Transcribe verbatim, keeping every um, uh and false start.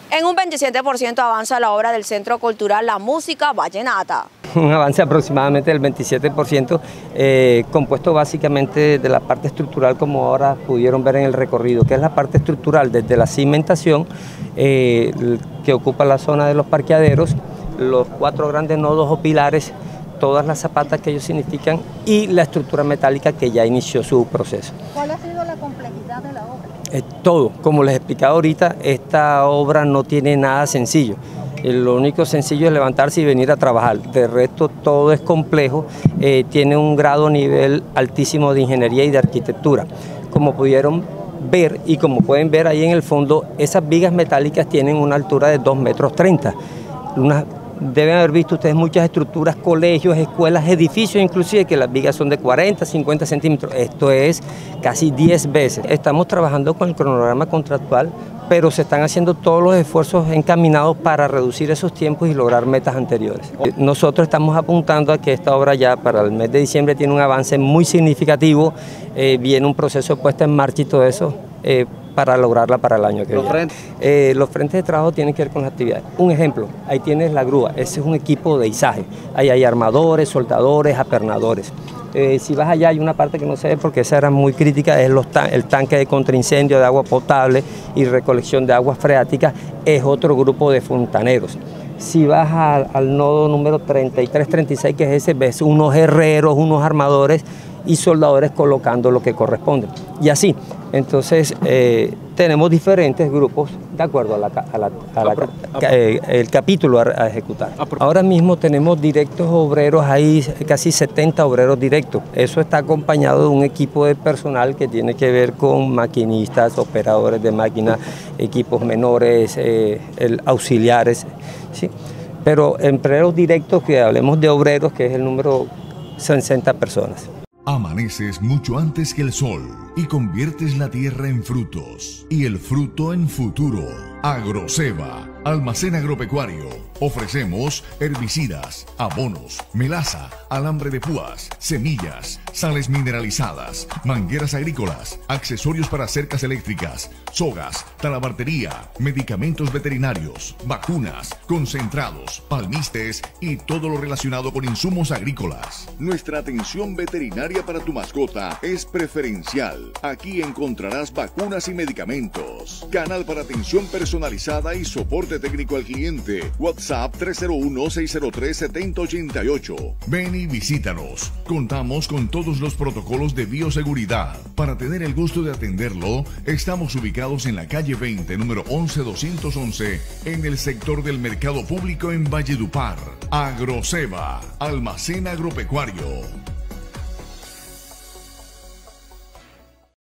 En un veintisiete por ciento avanza la obra del Centro Cultural La Música Vallenata. Un avance aproximadamente del veintisiete por ciento, eh, compuesto básicamente de la parte estructural, como ahora pudieron ver en el recorrido, que es la parte estructural desde la cimentación, eh, que ocupa la zona de los parqueaderos, los cuatro grandes nodos o pilares, todas las zapatas que ellos significan y la estructura metálica que ya inició su proceso. ¿Cuál ha sido la complejidad de la obra? Eh, todo, como les explicaba ahorita, esta obra no tiene nada sencillo. Eh, lo único sencillo es levantarse y venir a trabajar. De resto todo es complejo, eh, tiene un grado nivel altísimo de ingeniería y de arquitectura. Como pudieron ver y como pueden ver ahí en el fondo, esas vigas metálicas tienen una altura de dos metros treinta. Una, Deben haber visto ustedes muchas estructuras, colegios, escuelas, edificios, inclusive que las vigas son de cuarenta, cincuenta centímetros. Esto es casi diez veces. Estamos trabajando con el cronograma contractual, pero se están haciendo todos los esfuerzos encaminados para reducir esos tiempos y lograr metas anteriores. Nosotros estamos apuntando a que esta obra ya para el mes de diciembre tiene un avance muy significativo, eh, viene un proceso de puesta en marcha y todo eso, eh, para lograrla para el año que viene. Los frentes. Eh, los frentes de trabajo tienen que ver con las actividades. Un ejemplo, ahí tienes la grúa, ese es un equipo de izaje. Ahí hay armadores, soldadores, apernadores. Eh, si vas allá hay una parte que no se ve porque esa era muy crítica, es los tan el tanque de contraincendio de agua potable y recolección de aguas freáticas, es otro grupo de fontaneros. Si vas a, al nodo número treinta y tres, treinta y seis, que es ese, ves unos herreros, unos armadores y soldadores colocando lo que corresponde. Y así, entonces eh, tenemos diferentes grupos de acuerdo a la, a la, a la, a, eh, el capítulo a, a ejecutar. Ahora mismo tenemos directos obreros, hay casi setenta obreros directos. Eso está acompañado de un equipo de personal que tiene que ver con maquinistas, operadores de máquinas, equipos menores, eh, el, auxiliares, ¿sí? Pero empleados directos, que hablemos de obreros, que es el número sesenta personas. Amaneces mucho antes que el sol y conviertes la tierra en frutos y el fruto en futuro. Agroceba, almacén agropecuario. Ofrecemos herbicidas, abonos, melaza, alambre de púas, semillas, sales mineralizadas, mangueras agrícolas, accesorios para cercas eléctricas, sogas, talabartería, medicamentos veterinarios, vacunas, concentrados, palmistes y todo lo relacionado con insumos agrícolas. Nuestra atención veterinaria para tu mascota es preferencial. Aquí encontrarás vacunas y medicamentos. Canal para atención personalizada y soporte técnico al cliente. WhatsApp tres cero uno, seis cero tres, siete cero ocho ocho. Ven y visítanos. Contamos con todos los protocolos de bioseguridad. Para tener el gusto de atenderlo, estamos ubicados en la calle veinte, número once doscientos once, en el sector del Mercado Público en Valledupar. Agroceba, almacén agropecuario.